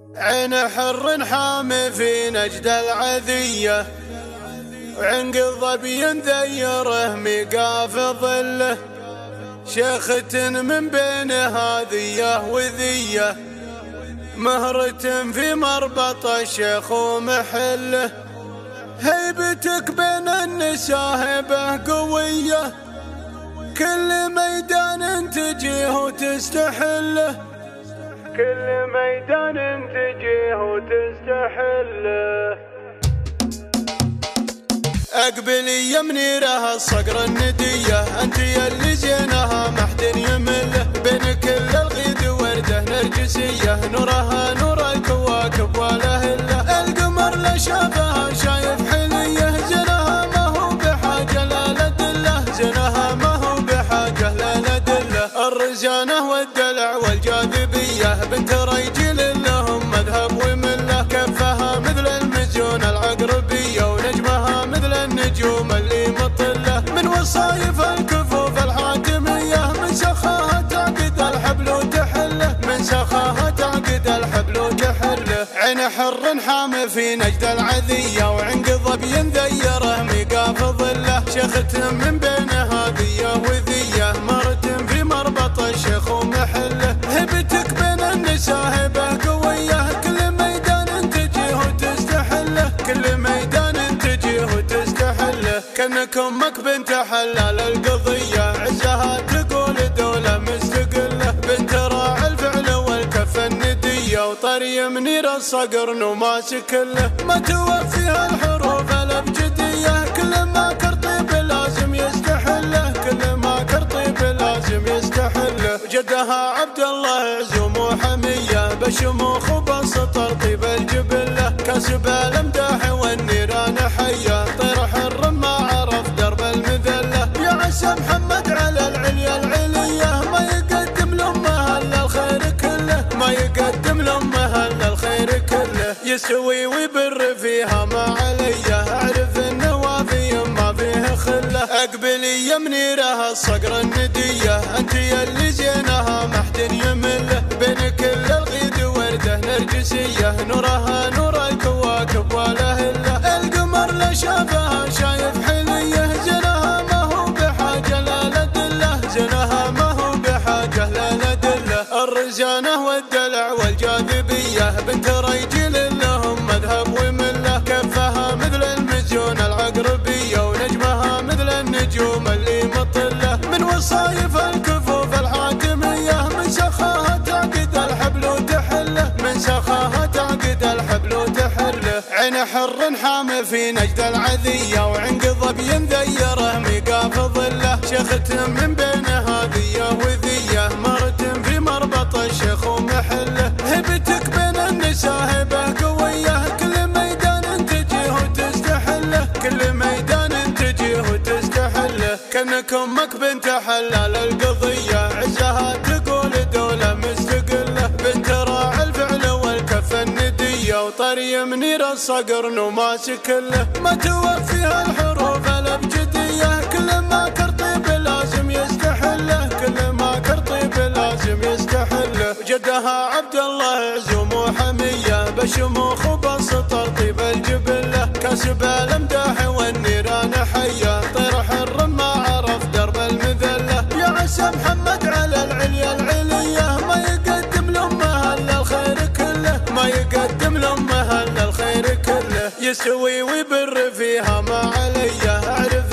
عين حر حامي في نجد العذية، وعنق الظبي ذيره ميقاف ظله، شيخة من بين هذية وذية، مهرة في مربط الشيخ ومحله، هيبتك بين النساء هيبة قوية، كل ميدان تجيه وتستحله، كل ميدان تجيه وتستحله. اقبلي يا منيره الصقر النديه، انت يلي زينها محد يمله، بين كل الغيد ورده نرجسيه، نورها نور الكواكب ولا هله، القمر لا شافها شايف حليه، زينها ما هو بحاجه لا لدله، زينها ما هو بحاجه لا لدله، الرزانه والدلع والجاذبيه، بنت رجل لهم مذهب ومله، كفها مثل المزيون العقربيه، ونجمها مثل النجوم اللي مطله، من وصايف الكفوف الحاتميه، من سخاها تعقد الحبل وتحله، من سخاها تعقد الحبل وتحله. عين حر حامي في نجد العذيه، وعنق ظبي ذيره ميقاف ظله، شيخة من بين هذيه وذيه، مرة في مربط الشيخ ومحله، هبتك بين النساء هبه قويه، كل ميدان تجيه وتستحله، كل ميدان تجيه وتستحله، كانك امك بنت حلال القضيه، عزها تقول دوله مستقله، بنت راعي الفعل والكف النديه، وطري منير الصقر نماسك له، ما توفيها الحروف الابجديه، كل ما كرطيب لازم يستحله، كل ما كرطيب لازم يستحله، جدها عبد الله عزوم وحميه، بشموخ وبسط طيب الجبله، كاسب الامداح والنيران حيه، طير حر ما عرف درب المذله، يا عسى محمد على العليا العليه، ما يقدم لامه الا الخير كله، ما يقدم لامه الا الخير كله، يسوي ويبر فيها ما عليه، اعرف النوافي ما فيه خله، اقبلي يا منيره الصقر النديه، انت يلي زينها محد يمله، بين كل الغيد ورده نرجسيه، نورها نور الكواكب ولا هله، القمر لا شافها شايف حليه، زينها ما هو بحاجه لا لدله، زينها ما هو بحاجه لا لدله، الرزانه والدلع والجاذبيه، بنت رجل لهم مذهب ومله، كفها مثل المزيون العقربيه، ونجمها مثل النجوم اللي مطله، من وصايف الكفوف الحاتميه، من سخاها تعقد الحبل وتحله، من سخاها تعقد الحبل وتحله. عين حر حامي في نجد العذيه، وعنق ظبي ذيره ميقاف ظله، شيخة من بين هذيه وذيه، مرة في مربط الشيخ ومحله، هبتك بين النساء هبه قويه، كل ميدان تجيه وتستحله، كل ميدان تجيه وتستحله، كانك امك بنت حلال القضيه، عزها تقول دوله مستقله، بنت راعي الفعل والكف النديه، وطري منير الصقر نماسك له، ما توفيها الحروف الابجديه، كل ما كرطيب لازم يستحله، كل ما كرطيب لازم يستحله، جدها عبد الله عزوم وحميه، بشموخ وبسط طيب الجبله، كاسب الامداح والنيران حيه، طير حر ما عرف درب المذله، يا عسى محمد على العليا العليه، ما يقدم لامه الا الخير كله، ما يقدم لامه الا الخير كله، يسوي ويبر فيها ما عليه، اعرف